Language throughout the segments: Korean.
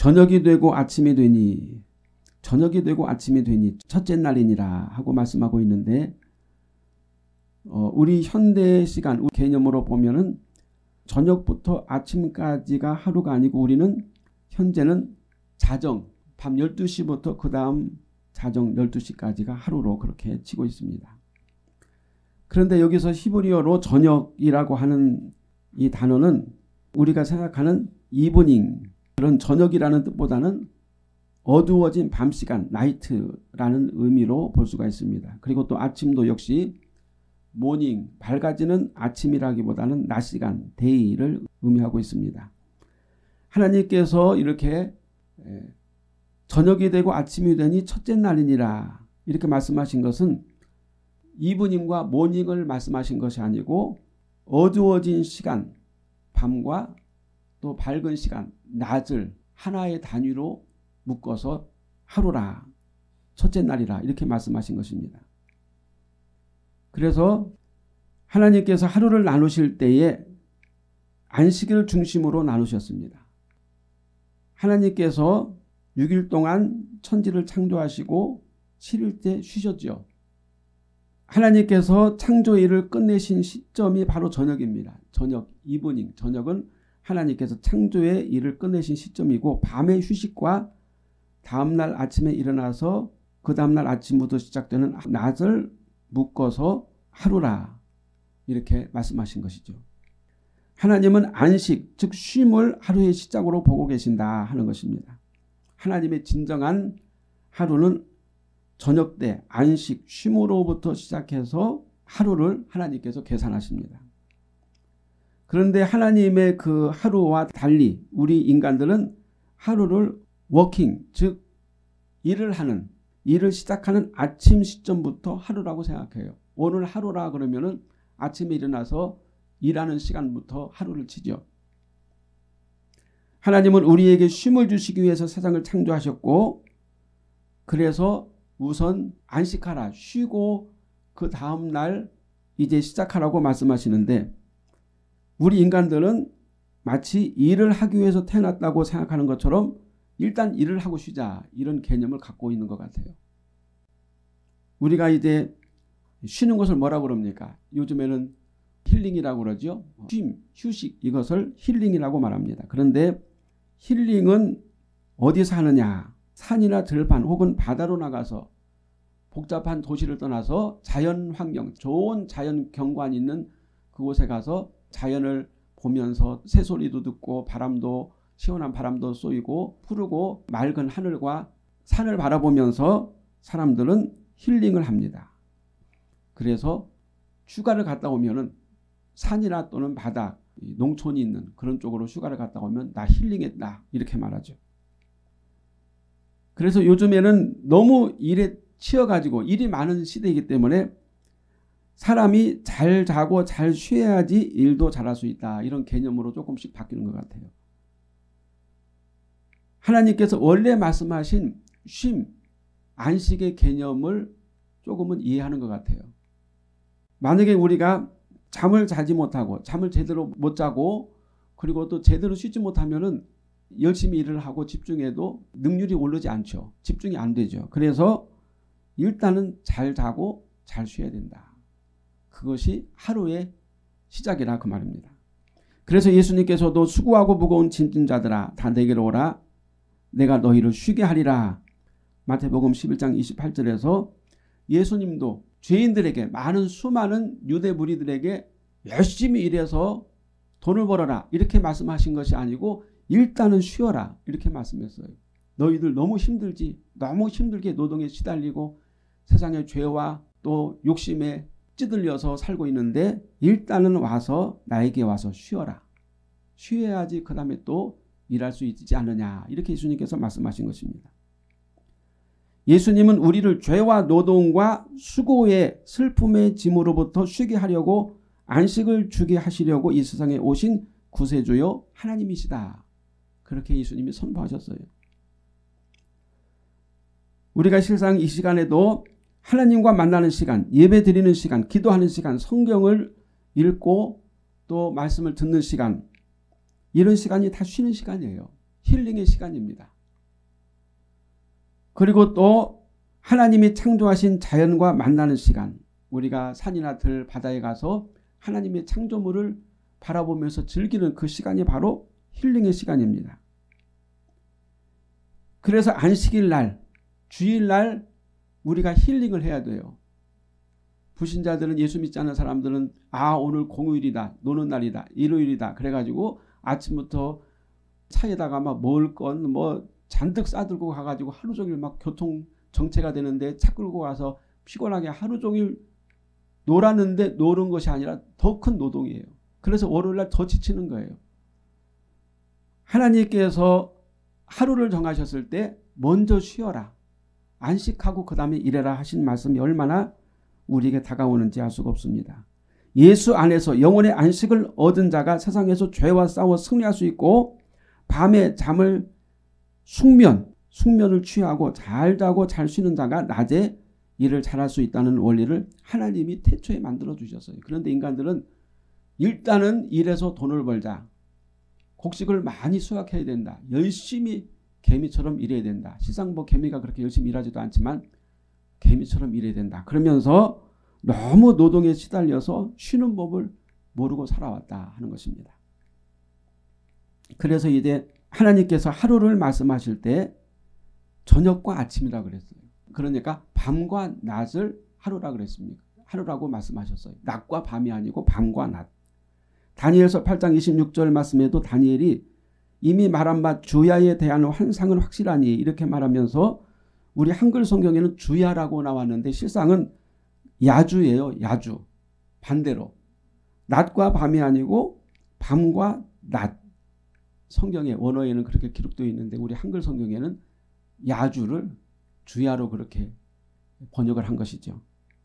저녁이 되고 아침이 되니 저녁이 되고 아침이 되니 첫째 날이니라 하고 말씀하고 있는데 우리 현대 시간 개념으로 보면은 저녁부터 아침까지가 하루가 아니고 우리는 현재는 자정 밤 12시부터 그 다음 자정 12시까지가 하루로 그렇게 치고 있습니다. 그런데 여기서 히브리어로 저녁이라고 하는 이 단어는 우리가 생각하는 이브닝 그런 저녁이라는 뜻보다는 어두워진 밤 시간 나이트라는 의미로 볼 수가 있습니다. 그리고 또 아침도 역시 모닝 밝아지는 아침이라기보다는 낮 시간 데이를 의미하고 있습니다. 하나님께서 이렇게 저녁이 되고 아침이 되니 첫째 날이니라 이렇게 말씀하신 것은 이브닝과 모닝을 말씀하신 것이 아니고 어두워진 시간 밤과 또 밝은 시간 낮을 하나의 단위로 묶어서 하루라 첫째 날이라 이렇게 말씀하신 것입니다. 그래서 하나님께서 하루를 나누실 때에 안식일을 중심으로 나누셨습니다. 하나님께서 6일 동안 천지를 창조하시고 7일째 쉬셨죠. 하나님께서 창조일을 끝내신 시점이 바로 저녁입니다. 저녁, 이브닝, 저녁은 하나님께서 창조의 일을 끝내신 시점이고 밤의 휴식과 다음날 아침에 일어나서 그 다음날 아침부터 시작되는 낮을 묶어서 하루라 이렇게 말씀하신 것이죠. 하나님은 안식 즉 쉼을 하루의 시작으로 보고 계신다 하는 것입니다. 하나님의 진정한 하루는 저녁 때 안식 쉼으로부터 시작해서 하루를 하나님께서 계산하십니다. 그런데 하나님의 그 하루와 달리 우리 인간들은 하루를 워킹 즉 일을 시작하는 아침 시점부터 하루라고 생각해요. 오늘 하루라 그러면은 아침에 일어나서 일하는 시간부터 하루를 치죠. 하나님은 우리에게 쉼을 주시기 위해서 세상을 창조하셨고 그래서 우선 안식하라 쉬고 그 다음날 이제 시작하라고 말씀하시는데 우리 인간들은 마치 일을 하기 위해서 태어났다고 생각하는 것처럼 일단 일을 하고 쉬자 이런 개념을 갖고 있는 것 같아요. 우리가 이제 쉬는 것을 뭐라고 그럽니까? 요즘에는 힐링이라고 그러죠. 쉼, 휴식 이것을 힐링이라고 말합니다. 그런데 힐링은 어디서 하느냐? 산이나 들판 혹은 바다로 나가서 복잡한 도시를 떠나서 자연 환경, 좋은 자연 경관이 있는 그곳에 가서 자연을 보면서 새소리도 듣고 바람도 시원한 바람도 쏘이고 푸르고 맑은 하늘과 산을 바라보면서 사람들은 힐링을 합니다. 그래서 휴가를 갔다 오면은 산이나 또는 바다, 농촌이 있는 그런 쪽으로 휴가를 갔다 오면 나 힐링했다 이렇게 말하죠. 그래서 요즘에는 너무 일에 치여가지고 일이 많은 시대이기 때문에 사람이 잘 자고 잘 쉬어야지 일도 잘할 수 있다 이런 개념으로 조금씩 바뀌는 것 같아요. 하나님께서 원래 말씀하신 쉼, 안식의 개념을 조금은 이해하는 것 같아요. 만약에 우리가 잠을 자지 못하고 잠을 제대로 못 자고 그리고 또 제대로 쉬지 못하면은 열심히 일을 하고 집중해도 능률이 오르지 않죠. 집중이 안 되죠. 그래서 일단은 잘 자고 잘 쉬어야 된다. 그것이 하루의 시작이라 그 말입니다. 그래서 예수님께서도 수고하고 무거운 짐진 자들아 다 내게로 오라 내가 너희를 쉬게 하리라. 마태복음 11장 28절에서 예수님도 죄인들에게 많은 수많은 유대 무리들에게 열심히 일해서 돈을 벌어라 이렇게 말씀하신 것이 아니고 일단은 쉬어라 이렇게 말씀했어요. 너희들 너무 힘들지 너무 힘들게 노동에 시달리고 세상의 죄와 또 욕심에 찌들려서 살고 있는데 일단은 와서 나에게 와서 쉬어라. 쉬어야지 그 다음에 또 일할 수 있지 않느냐 이렇게 예수님께서 말씀하신 것입니다. 예수님은 우리를 죄와 노동과 수고의 슬픔의 짐으로부터 쉬게 하려고 안식을 주게 하시려고 이 세상에 오신 구세주요 하나님이시다. 그렇게 예수님이 선포하셨어요. 우리가 실상 이 시간에도 하나님과 만나는 시간, 예배 드리는 시간, 기도하는 시간, 성경을 읽고 또 말씀을 듣는 시간 이런 시간이 다 쉬는 시간이에요. 힐링의 시간입니다. 그리고 또 하나님이 창조하신 자연과 만나는 시간, 우리가 산이나 들, 바다에 가서 하나님의 창조물을 바라보면서 즐기는 그 시간이 바로 힐링의 시간입니다. 그래서 안식일 날, 주일 날 우리가 힐링을 해야 돼요. 불신자들은, 예수 믿지 않는 사람들은 오늘 공휴일이다, 노는 날이다, 일요일이다 그래가지고 아침부터 차에다가 막 먹을 건 뭐 잔뜩 싸들고 가가지고 하루 종일 막 교통 정체가 되는데 차 끌고 가서 피곤하게 하루 종일 놀았는데 노는 것이 아니라 더 큰 노동이에요. 그래서 월요일날 더 지치는 거예요. 하나님께서 하루를 정하셨을 때 먼저 쉬어라, 안식하고 그 다음에 일해라 하신 말씀이 얼마나 우리에게 다가오는지 알 수가 없습니다. 예수 안에서 영혼의 안식을 얻은 자가 세상에서 죄와 싸워 승리할 수 있고, 밤에 잠을 숙면을 취하고 잘 자고 잘 쉬는 자가 낮에 일을 잘할 수 있다는 원리를 하나님이 태초에 만들어 주셨어요. 그런데 인간들은 일단은 일해서 돈을 벌자, 곡식을 많이 수확해야 된다, 열심히 개미처럼 일해야 된다. 실상 뭐 개미가 그렇게 열심히 일하지도 않지만 개미처럼 일해야 된다. 그러면서 너무 노동에 시달려서 쉬는 법을 모르고 살아왔다 하는 것입니다. 그래서 이제 하나님께서 하루를 말씀하실 때 저녁과 아침이라고 그랬어요. 그러니까 밤과 낮을 하루라고 그랬습니까? 하루라고 말씀하셨어요. 낮과 밤이 아니고 밤과 낮. 다니엘서 8장 26절 말씀에도 다니엘이 이미 말한 바 주야에 대한 환상은 확실하니 이렇게 말하면서, 우리 한글 성경에는 주야라고 나왔는데 실상은 야주예요. 야주. 반대로 낮과 밤이 아니고 밤과 낮. 성경의 원어에는 그렇게 기록되어 있는데 우리 한글 성경에는 야주를 주야로 그렇게 번역을 한 것이죠.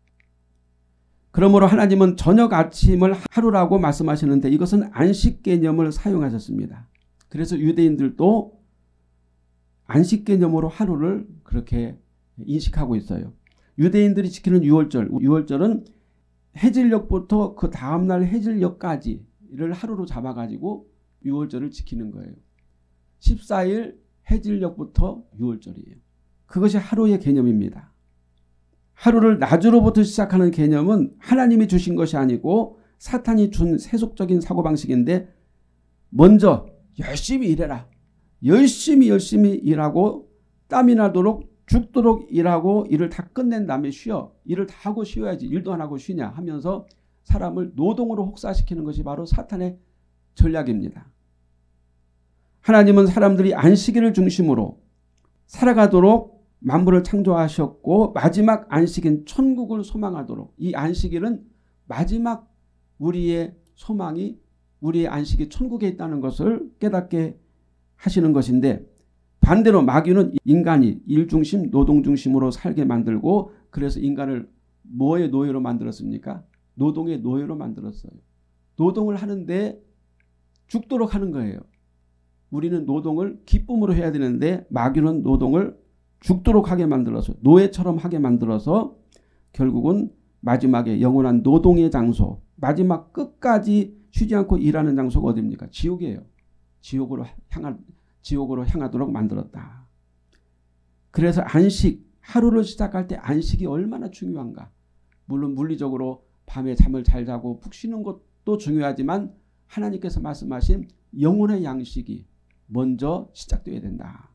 그러므로 하나님은 저녁 아침을 하루라고 말씀하시는데 이것은 안식 개념을 사용하셨습니다. 그래서 유대인들도 안식 개념으로 하루를 그렇게 인식하고 있어요. 유대인들이 지키는 유월절은 해질녘부터 그 다음날 해질녘까지를 하루로 잡아가지고 유월절을 지키는 거예요. 14일 해질녘부터 유월절이에요. 그것이 하루의 개념입니다. 하루를 낮으로부터 시작하는 개념은 하나님이 주신 것이 아니고 사탄이 준 세속적인 사고방식인데, 먼저 열심히 일해라, 열심히 일하고 땀이 나도록 죽도록 일하고 일을 다 끝낸 다음에 쉬어, 일을 다 하고 쉬어야지 일도 안 하고 쉬냐 하면서 사람을 노동으로 혹사시키는 것이 바로 사탄의 전략입니다. 하나님은 사람들이 안식일을 중심으로 살아가도록 만물을 창조하셨고, 마지막 안식인 천국을 소망하도록, 이 안식일은 마지막 우리의 소망이, 우리의 안식이 천국에 있다는 것을 깨닫게 하시는 것인데, 반대로 마귀는 인간이 일중심 노동중심으로 살게 만들고, 그래서 인간을 뭐의 노예로 만들었습니까? 노동의 노예로 만들었어요. 노동을 하는데 죽도록 하는 거예요. 우리는 노동을 기쁨으로 해야 되는데 마귀는 노동을 죽도록 하게 만들어서, 노예처럼 하게 만들어서 결국은 마지막에 영원한 노동의 장소, 마지막 끝까지 쉬지 않고 일하는 장소가 어디입니까? 지옥이에요. 지옥으로 향하도록 만들었다. 그래서 안식, 하루를 시작할 때 안식이 얼마나 중요한가. 물론 물리적으로 밤에 잠을 잘 자고 푹 쉬는 것도 중요하지만 하나님께서 말씀하신 영혼의 양식이 먼저 시작되어야 된다.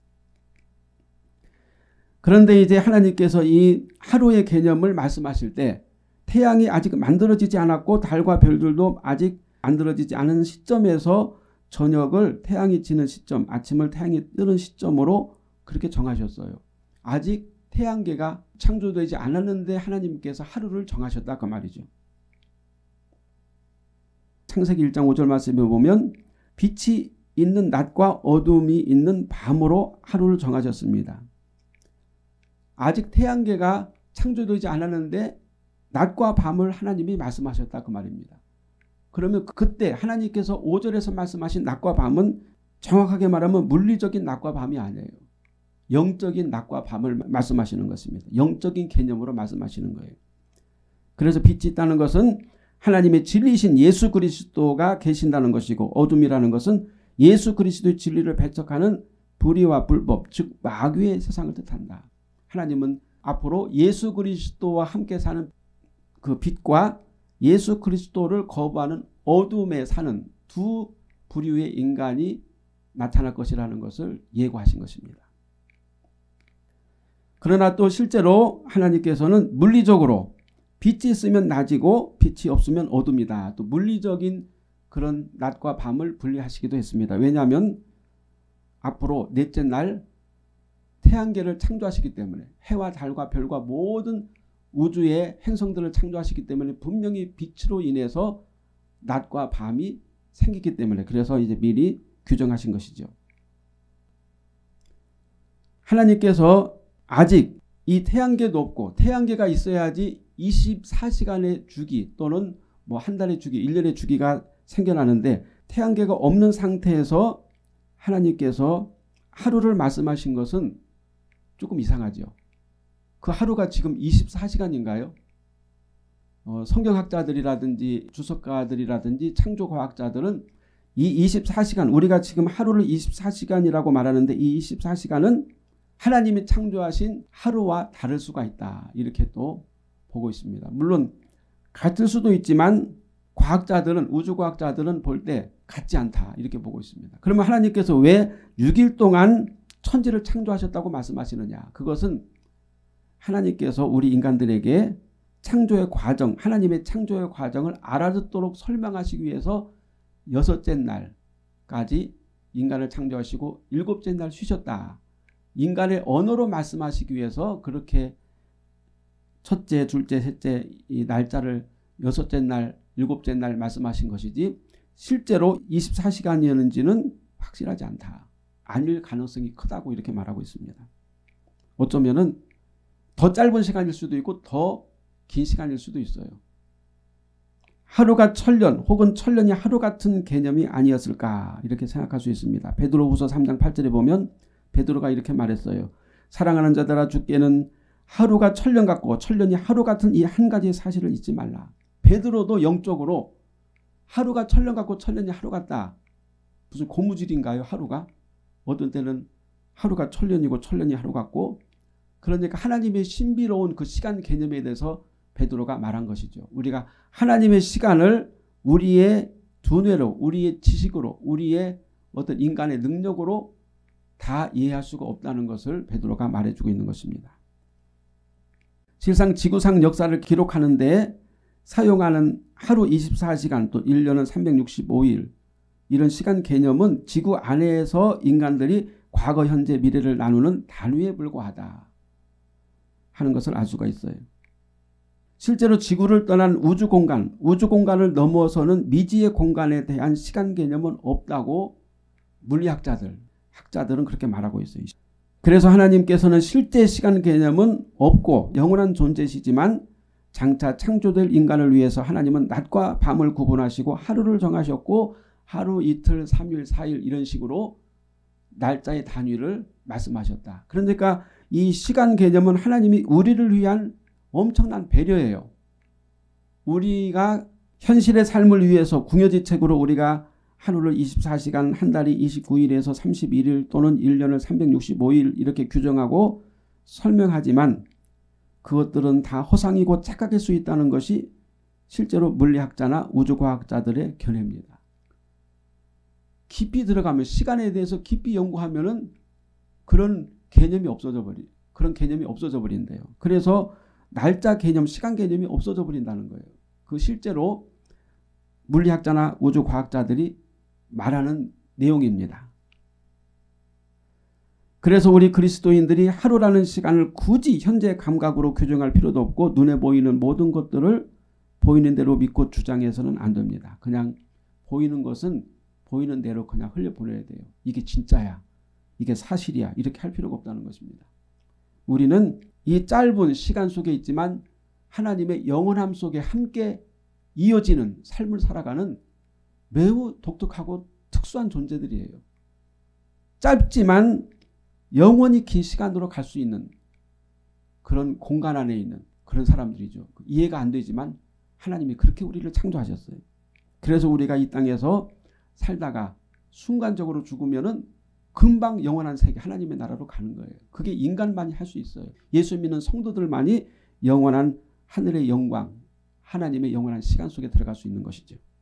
그런데 이제 하나님께서 이 하루의 개념을 말씀하실 때 태양이 아직 만들어지지 않았고 달과 별들도 아직 만들어지지 않은 시점에서 저녁을 태양이 지는 시점, 아침을 태양이 뜨는 시점으로 그렇게 정하셨어요. 아직 태양계가 창조되지 않았는데 하나님께서 하루를 정하셨다 그 말이죠. 창세기 1장 5절 말씀에 보면 빛이 있는 낮과 어둠이 있는 밤으로 하루를 정하셨습니다. 아직 태양계가 창조되지 않았는데 낮과 밤을 하나님이 말씀하셨다 그 말입니다. 그러면 그때 하나님께서 5절에서 말씀하신 낮과 밤은 정확하게 말하면 물리적인 낮과 밤이 아니에요. 영적인 낮과 밤을 말씀하시는 것입니다. 영적인 개념으로 말씀하시는 거예요. 그래서 빛이 있다는 것은 하나님의 진리이신 예수 그리스도가 계신다는 것이고, 어둠이라는 것은 예수 그리스도의 진리를 배척하는 불의와 불법 즉 마귀의 세상을 뜻한다. 하나님은 앞으로 예수 그리스도와 함께 사는 그 빛과 예수 그리스도를 거부하는 어둠에 사는 두 부류의 인간이 나타날 것이라는 것을 예고하신 것입니다. 그러나 또 실제로 하나님께서는 물리적으로 빛이 있으면 낮이고 빛이 없으면 어둠이다. 또 물리적인 그런 낮과 밤을 분리하시기도 했습니다. 왜냐하면 앞으로 넷째 날 태양계를 창조하시기 때문에 해와 달과 별과 모든 우주의 행성들을 창조하시기 때문에 분명히 빛으로 인해서 낮과 밤이 생기기 때문에 그래서 이제 미리 규정하신 것이죠. 하나님께서 아직 이 태양계도 없고 태양계가 있어야지 24시간의 주기 또는 뭐 한 달의 주기, 1년의 주기가 생겨나는데 태양계가 없는 상태에서 하나님께서 하루를 말씀하신 것은 조금 이상하죠. 그 하루가 지금 24시간인가요? 성경학자들이라든지 주석가들이라든지 창조과학자들은 이 24시간 우리가 지금 하루를 24시간이라고 말하는데 이 24시간은 하나님이 창조하신 하루와 다를 수가 있다. 이렇게 또 보고 있습니다. 물론 같을 수도 있지만 과학자들은 우주과학자들은 볼 때 같지 않다. 이렇게 보고 있습니다. 그러면 하나님께서 왜 6일 동안 천지를 창조하셨다고 말씀하시느냐. 그것은 하나님께서 우리 인간들에게 창조의 과정, 하나님의 창조의 과정을 알아듣도록 설명하시기 위해서 6째 날까지 인간을 창조하시고 7째 날 쉬셨다. 인간의 언어로 말씀하시기 위해서 그렇게 첫째, 둘째, 셋째 이 날짜를 6째 날, 7째 날 말씀하신 것이지 실제로 24시간이었는지는 확실하지 않다. 아닐 가능성이 크다고 이렇게 말하고 있습니다. 어쩌면은 더 짧은 시간일 수도 있고 더 긴 시간일 수도 있어요. 하루가 천년 혹은 천년이 하루 같은 개념이 아니었을까 이렇게 생각할 수 있습니다. 베드로후서 3장 8절에 보면 베드로가 이렇게 말했어요. 사랑하는 자들아 주께는 하루가 천년 같고 천년이 하루 같은 이 한 가지 사실을 잊지 말라. 베드로도 영적으로 하루가 천년 같고 천년이 하루 같다. 무슨 고무줄인가요? 하루가? 어떤 때는 하루가 천년이고 천년이 하루 같고 그러니까 하나님의 신비로운 그 시간 개념에 대해서 베드로가 말한 것이죠. 우리가 하나님의 시간을 우리의 두뇌로 우리의 지식으로 우리의 어떤 인간의 능력으로 다 이해할 수가 없다는 것을 베드로가 말해주고 있는 것입니다. 실상 지구상 역사를 기록하는 데 사용하는 하루 24시간 또 1년은 365일 이런 시간 개념은 지구 안에서 인간들이 과거, 현재, 미래를 나누는 단위에 불과하다 하는 것을 알 수가 있어요. 실제로 지구를 떠난 우주 공간을 넘어서는 미지의 공간에 대한 시간 개념은 없다고 학자들은 그렇게 말하고 있어요. 그래서 하나님께서는 실제 시간 개념은 없고 영원한 존재시지만 장차 창조될 인간을 위해서 하나님은 낮과 밤을 구분하시고 하루를 정하셨고 하루, 이틀, 3일, 4일 이런 식으로 날짜의 단위를 말씀하셨다. 그러니까 이 시간 개념은 하나님이 우리를 위한 엄청난 배려예요. 우리가 현실의 삶을 위해서 궁여지책으로 우리가 하루를 24시간, 한 달이 29일에서 31일 또는 1년을 365일 이렇게 규정하고 설명하지만 그것들은 다 허상이고 착각일 수 있다는 것이 실제로 물리학자나 우주과학자들의 견해입니다. 깊이 들어가면 시간에 대해서 깊이 연구하면은 그런 개념이 없어져 버린대요. 그래서 날짜 개념, 시간 개념이 없어져 버린다는 거예요. 그 실제로 물리학자나 우주과학자들이 말하는 내용입니다. 그래서 우리 그리스도인들이 하루라는 시간을 굳이 현재 감각으로 규정할 필요도 없고 눈에 보이는 모든 것들을 보이는 대로 믿고 주장해서는 안 됩니다. 그냥 보이는 것은 보이는 대로 그냥 흘려보내야 돼요. 이게 진짜야. 이게 사실이야. 이렇게 할 필요가 없다는 것입니다. 우리는 이 짧은 시간 속에 있지만 하나님의 영원함 속에 함께 이어지는 삶을 살아가는 매우 독특하고 특수한 존재들이에요. 짧지만 영원히 긴 시간으로 갈 수 있는 그런 공간 안에 있는 그런 사람들이죠. 이해가 안 되지만 하나님이 그렇게 우리를 창조하셨어요. 그래서 우리가 이 땅에서 살다가 순간적으로 죽으면은 금방 영원한 세계 하나님의 나라로 가는 거예요. 그게 인간만이 할 수 있어요. 예수 믿는 성도들만이 영원한 하늘의 영광, 하나님의 영원한 시간 속에 들어갈 수 있는 것이죠.